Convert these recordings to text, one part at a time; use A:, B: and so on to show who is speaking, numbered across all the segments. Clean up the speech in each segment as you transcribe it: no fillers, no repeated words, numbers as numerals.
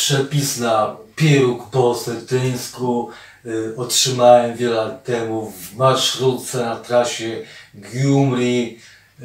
A: Przepis na pieróg po osetyńsku otrzymałem wiele lat temu w marszrutce na trasie Gyumri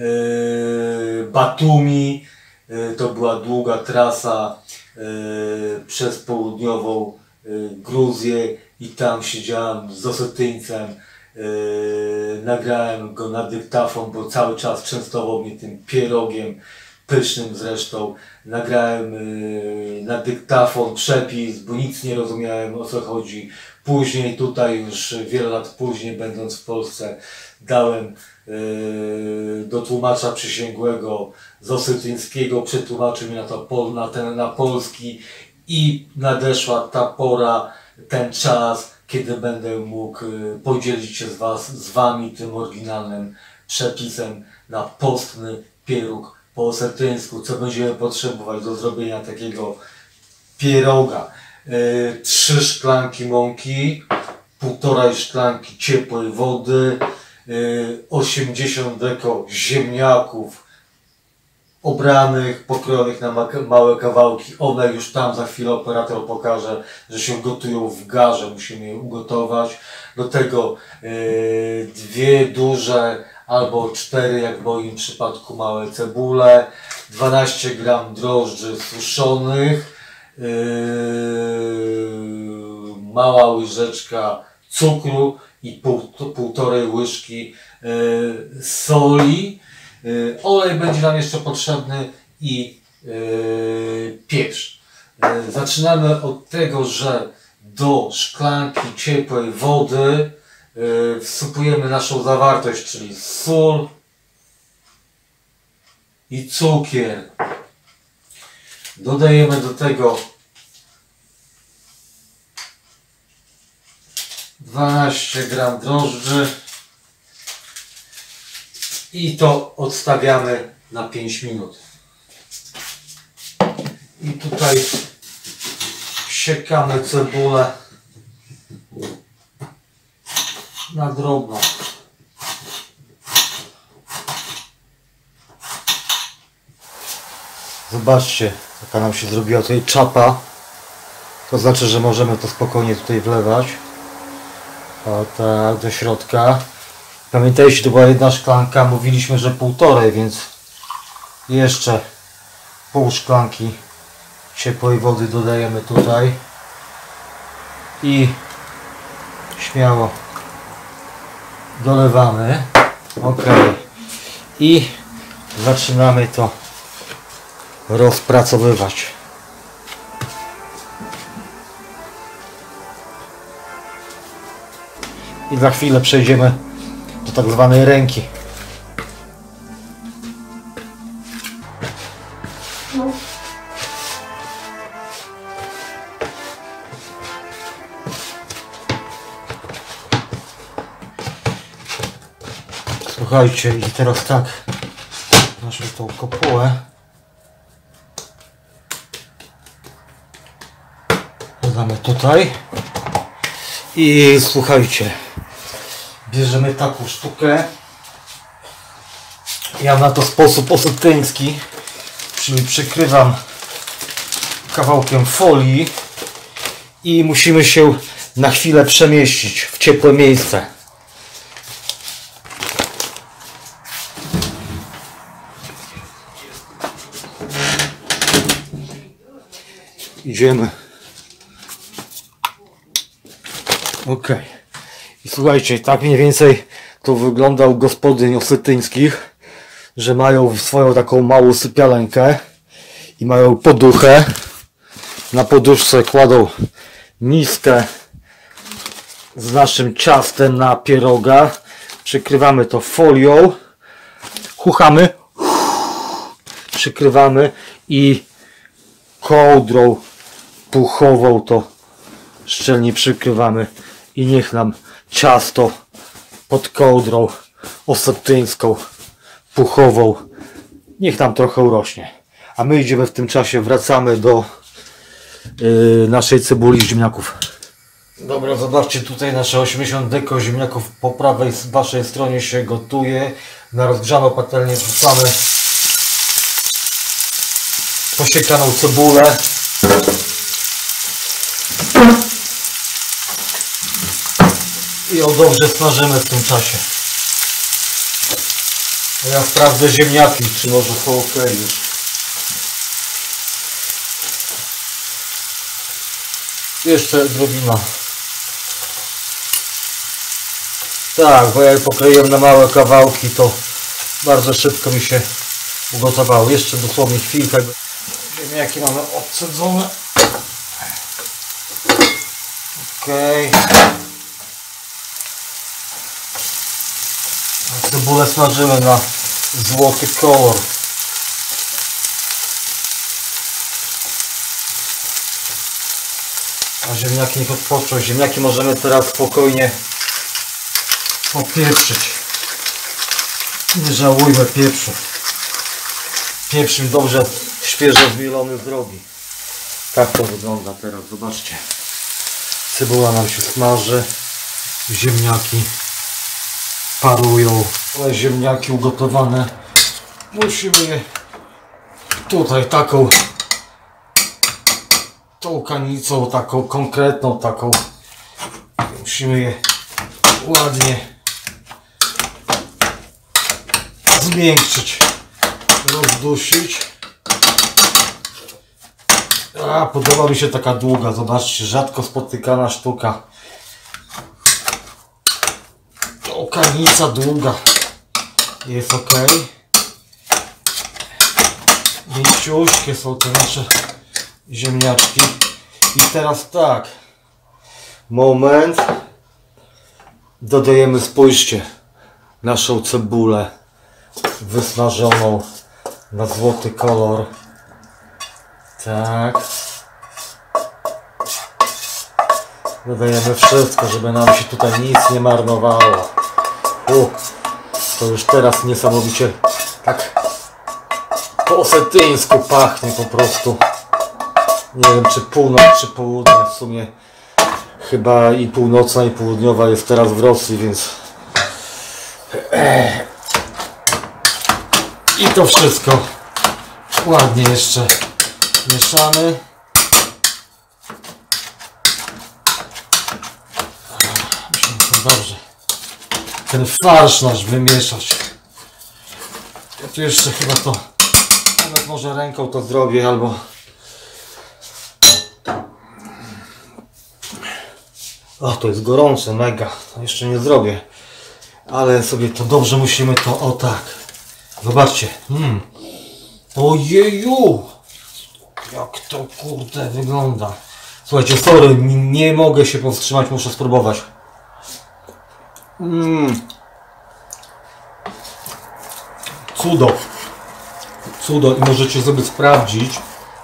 A: Batumi. To była długa trasa przez południową Gruzję i tam siedziałem z Osetyńcem. Nagrałem go na dyktafon, bo cały czas częstował mnie tym pierogiem, pysznym zresztą. Nagrałem na dyktafon przepis, bo nic nie rozumiałem, o co chodzi. Później tutaj, już wiele lat później, będąc w Polsce, dałem do tłumacza przysięgłego z osetyńskiego, przetłumaczył mi na polski i nadeszła ta pora, ten czas, kiedy będę mógł podzielić się z Wami tym oryginalnym przepisem na postny pieróg po osetyńsku, co będziemy potrzebować do zrobienia takiego pieroga. 3 szklanki mąki, 1,5 szklanki ciepłej wody, 80 deko ziemniaków obranych, pokrojonych na małe kawałki. One już tam za chwilę operator pokaże, że się gotują w garze, musimy je ugotować. Do tego 2 duże albo 4, jak w moim przypadku, małe cebule, 12 gram drożdży suszonych, mała łyżeczka cukru i 1,5 łyżki soli. Olej będzie nam jeszcze potrzebny i pieprz. Zaczynamy od tego, że do szklanki ciepłej wody wsypujemy naszą zawartość, czyli sól i cukier. Dodajemy do tego 12 gram drożdży i to odstawiamy na 5 minut. I tutaj siekamy cebulę na drobno. Zobaczcie, jaka nam się zrobiła tutaj czapa. To znaczy, że możemy to spokojnie tutaj wlewać. O tak, do środka. Pamiętajcie, to była 1 szklanka, mówiliśmy, że 1,5, więc jeszcze pół szklanki ciepłej wody dodajemy tutaj i śmiało dolewamy. Ok. I zaczynamy to rozpracowywać. I za chwilę przejdziemy do tak zwanej ręki. Słuchajcie, i teraz tak, naszą tą kopułę dodamy tutaj i słuchajcie, bierzemy taką sztukę. Ja na to sposób osetyński, czyli przykrywam kawałkiem folii i musimy się na chwilę przemieścić w ciepłe miejsce. Idziemy. Ok. I słuchajcie, tak mniej więcej to wygląda u gospodyń osetyńskich, że mają swoją taką małą sypialenkę i mają poduchę. Na poduszce kładą miskę z naszym ciastem na pieroga. Przykrywamy to folią, chuchamy, przykrywamy i kołdrą puchową to szczelnie przykrywamy i niech nam ciasto pod kołdrą osetyńską, puchową, niech nam trochę urośnie. A my idziemy w tym czasie, wracamy do naszej cebuli ziemniaków. Dobra, zobaczcie, tutaj nasze 80 deko ziemniaków po prawej waszej stronie się gotuje. Na rozgrzaną patelnię wrzucamy posiekaną cebulę.
B: i ją dobrze smażymy w tym czasie. Ja sprawdzę ziemniaki, czy może są ok już. Jeszcze drobina. Tak, bo ja je pokroiłem na małe kawałki, to bardzo szybko mi się ugotowało. Jeszcze dosłownie chwilkę. Ziemniaki mamy odcedzone. Okej. Cebulę smażymy na złoty kolor. A ziemniaki niech odpoczną. Ziemniaki możemy teraz spokojnie popieprzyć. Nie żałujmy pieprzu. Pieprz im dobrze świeżo zmielony zrobi. Tak to wygląda teraz, zobaczcie. Cebula nam się smaży. Ziemniaki parują. Ale ziemniaki ugotowane. Musimy je tutaj tą kanicą, taką konkretną, taką. Musimy je ładnie zmiękczyć, rozdusić. A, podoba mi się taka długa, zobaczcie, rzadko spotykana sztuka. Kanica długa jest ok. Mięciuśkie są te nasze ziemniaczki. I teraz tak, moment, dodajemy, spójrzcie, naszą cebulę wysmażoną na złoty kolor. Tak, dodajemy wszystko, żeby nam się tutaj nic nie marnowało. To już teraz niesamowicie tak po osetyńsku pachnie po prostu. Nie wiem, czy północ, czy południe. W sumie chyba i północna, i południowa jest teraz w Rosji, więc i to wszystko ładnie jeszcze mieszamy. Musimy to dobrze ten farsz nasz wymieszać. Ja tu jeszcze chyba to nawet może ręką to zrobię, albo o, to jest gorące, mega. To jeszcze nie zrobię, ale sobie to dobrze musimy to, o tak. Zobaczcie. Ojeju! Jak to kurde wygląda. Słuchajcie, sorry, nie mogę się powstrzymać, muszę spróbować. Cudo. Cudo i możecie sobie sprawdzić.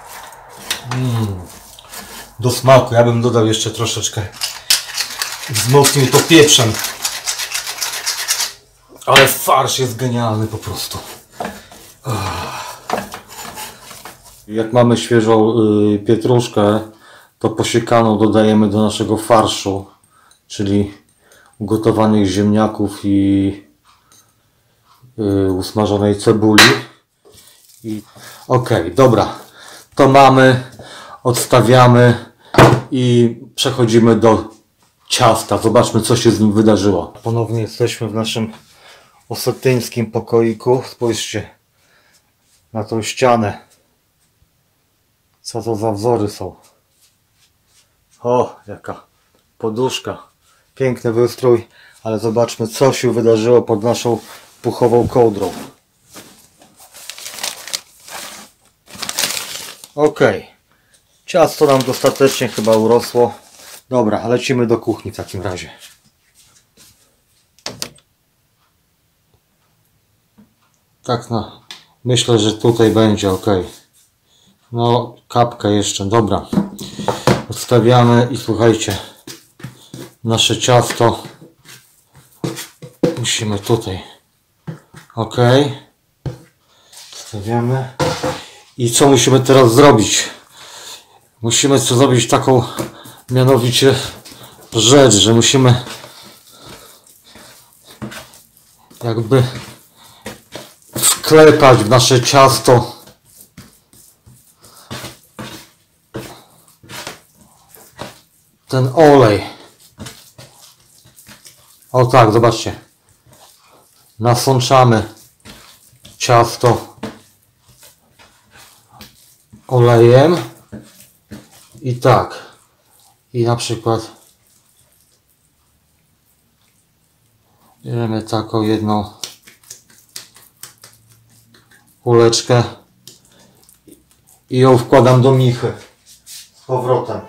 B: Do smaku. Ja bym dodał jeszcze troszeczkę. Wzmocnił to pieprzem. Ale farsz jest genialny po prostu. Jak mamy świeżą pietruszkę, to posiekaną dodajemy do naszego farszu, czyli ugotowanych ziemniaków i usmażonej cebuli. Ok, dobra, to mamy, odstawiamy i przechodzimy do ciasta. Zobaczmy, co się z nim wydarzyło. Ponownie jesteśmy w naszym osetyńskim pokoiku. Spójrzcie na tą ścianę. Co to za wzory są? O, jaka poduszka. Piękny wystrój, ale zobaczmy, co się wydarzyło pod naszą puchową kołdrą. Ok, ciasto nam dostatecznie chyba urosło. Dobra, lecimy do kuchni w takim razie. Tak, no, myślę, że tutaj będzie ok. No, kapkę jeszcze, dobra. Odstawiamy i słuchajcie, nasze ciasto musimy tutaj. Ok. Stawiamy. I co musimy teraz zrobić? Musimy zrobić taką mianowicie rzecz, że musimy jakby wklepać w nasze ciasto ten olej. O tak, zobaczcie. Nasączamy ciasto olejem i tak. I na przykład bierzemy taką jedną kuleczkę i ją wkładam do michy z powrotem.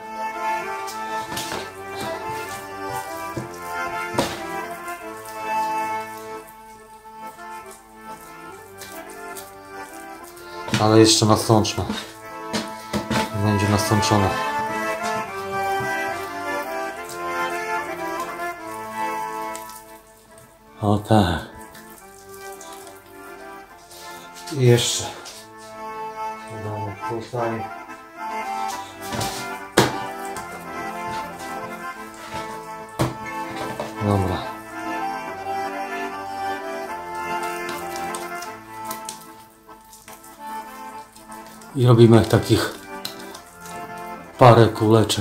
B: Ale jeszcze nasączmy. Będzie nasączone. O tak. I jeszcze. Damy tutaj. Dobra. I robimy takich parę kuleczek.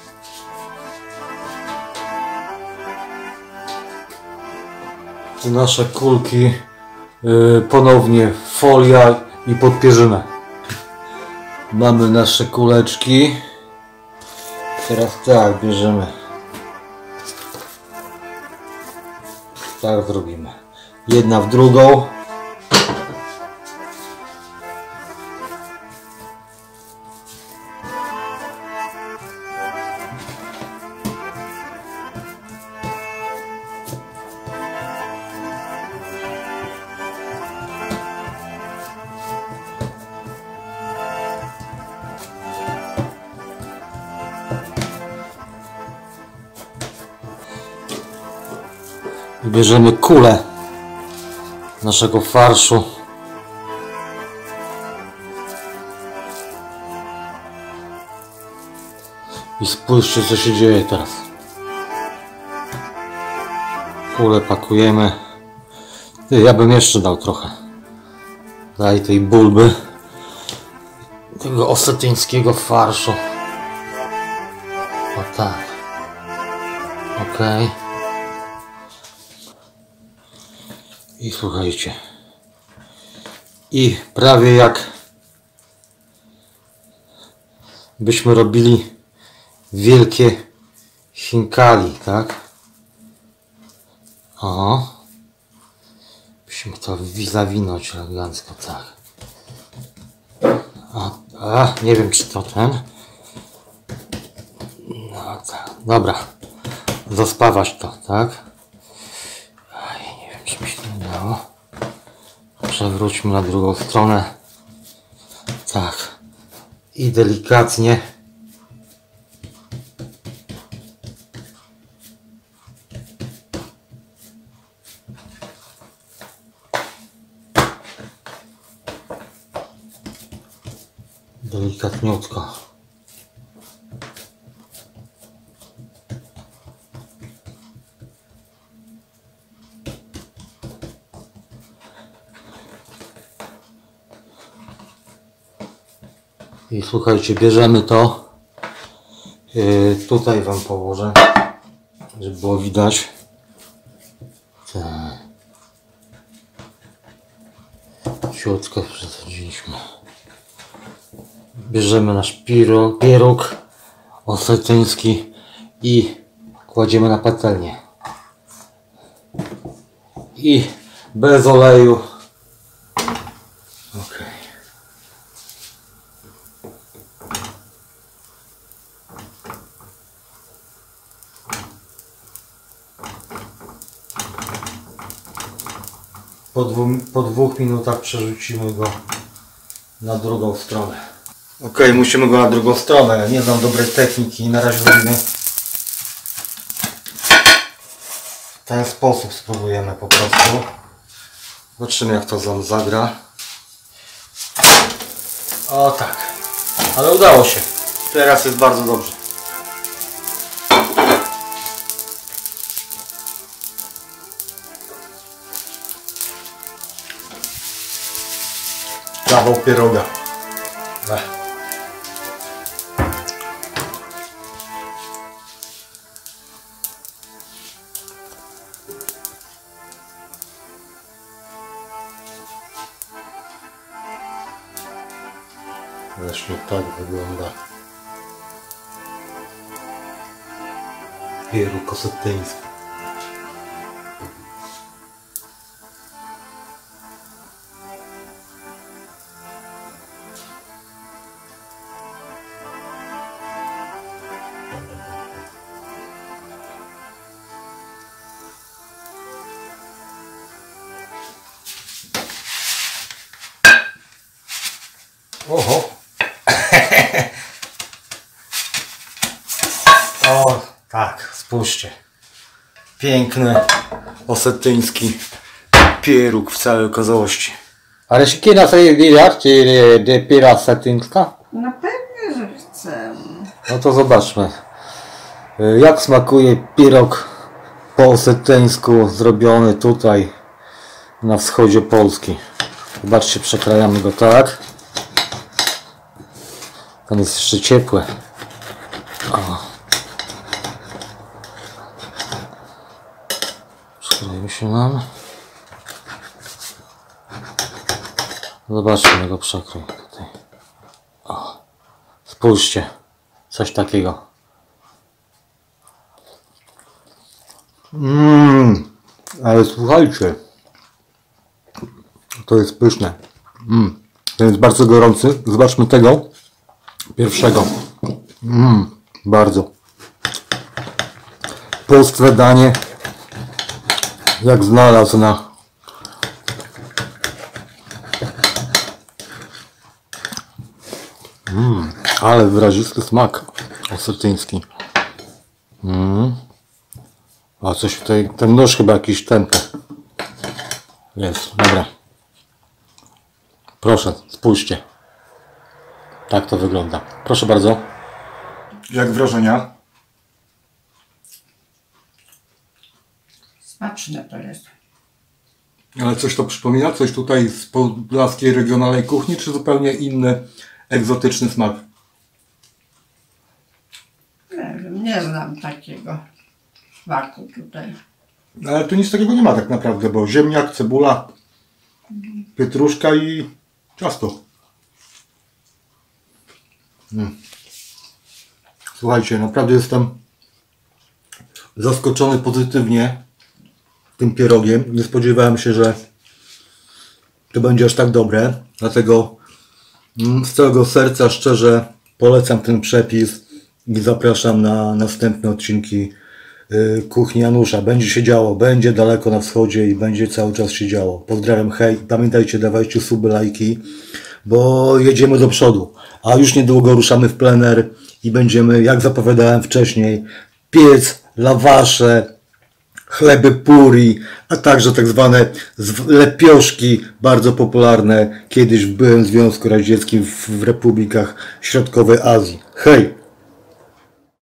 B: I nasze kulki ponownie folia i podpierzynę. Mamy nasze kuleczki. Teraz tak bierzemy. Tak zrobimy. Jedna w drugą. Bierzemy kulę naszego farszu. I spójrzcie, co się dzieje teraz. Kulę pakujemy. Ja bym jeszcze dał trochę. Daj tej bulby. Tego osetyńskiego farszu. O tak. Okej. I słuchajcie. I prawie jak byśmy robili wielkie chinkali, tak? O. Musimy to zawinąć elegancko, tak. Nie wiem, czy to ten. No tak. Dobra. Zaspawać to, tak? Nie wiem, czy mi się nie udało. Przewróćmy na drugą stronę. Tak. I delikatnie. Delikatniutko. I słuchajcie, bierzemy to. Tutaj wam położę, żeby było widać. Tak. Ciutko przesadziliśmy. Bierzemy nasz pieróg osetyński i kładziemy na patelnię. I bez oleju. Ok. Po 2 minutach przerzucimy go na drugą stronę. Ok, musimy go na drugą stronę. Ja nie znam dobrej techniki. Na razie robimy w ten sposób. Spróbujemy po prostu. Zobaczymy, jak to nam zagra. O tak. Ale udało się. Teraz jest bardzo dobrze. Kawał pieroga. Właśnie tak wygląda pieróg osetyński. Oho! O, tak, spójrzcie. Piękny osetyński pieróg w całej okazałości. Ale się kiedy sobie widać, czy piera osetyńska?
C: No pewnie, że chcę.
B: No to zobaczmy. Jak smakuje pirog po osetyńsku zrobiony tutaj na wschodzie Polski. Zobaczcie, przekrajamy go tak. Ten jest jeszcze ciepły. O. Przykryjmy się nam. Zobaczmy go przekrój tutaj. O. Spójrzcie. Coś takiego. Ale słuchajcie. To jest pyszne. To jest bardzo gorący. Zobaczmy tego pierwszego. Bardzo. Polskie danie. Jak znalazł na ale wyrazisty smak osetyński. A coś tutaj, ten nóż chyba jakiś tępy jest. Dobra. Proszę, spójrzcie. Tak to wygląda. Proszę bardzo. Jak wrażenia?
C: Smaczne to jest.
B: Ale coś to przypomina? Coś tutaj z podlaskiej regionalnej kuchni, czy zupełnie inny, egzotyczny smak?
C: Nie wiem, nie znam takiego smaku tutaj.
B: Ale tu nic takiego nie ma tak naprawdę, bo ziemniak, cebula, pietruszka i ciasto. Słuchajcie, naprawdę jestem zaskoczony pozytywnie tym pierogiem. Nie spodziewałem się, że to będzie aż tak dobre. Dlatego z całego serca szczerze polecam ten przepis i zapraszam na następne odcinki kuchni Janusza. Będzie się działo, będzie daleko na wschodzie i będzie cały czas się działo. Pozdrawiam, hej. Pamiętajcie, dawajcie suby, lajki, bo jedziemy do przodu. A już niedługo ruszamy w plener i będziemy, jak zapowiadałem wcześniej, piec, lawasze, chleby puri, a także tak zwane lepioszki, bardzo popularne kiedyś w byłym Związku Radzieckim w republikach Środkowej Azji. Hej!